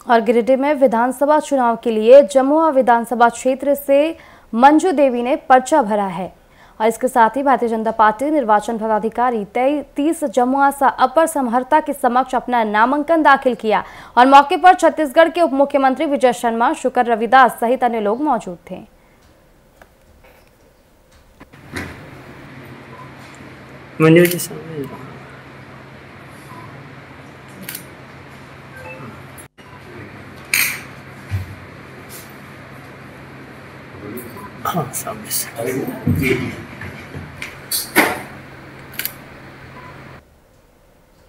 और गिरिडीह में विधानसभा चुनाव के लिए जमुआ विधानसभा क्षेत्र से मंजू देवी ने पर्चा भरा है। और इसके साथ ही भारतीय जनता पार्टी निर्वाचन पदाधिकारी 30 जमुआ अपर समहर्ता के समक्ष अपना नामांकन दाखिल किया। और मौके पर छत्तीसगढ़ के उप मुख्यमंत्री विजय शर्मा, शुक्र रविदास सहित अन्य लोग मौजूद थे। मंजू जी सामने हाँ सामने से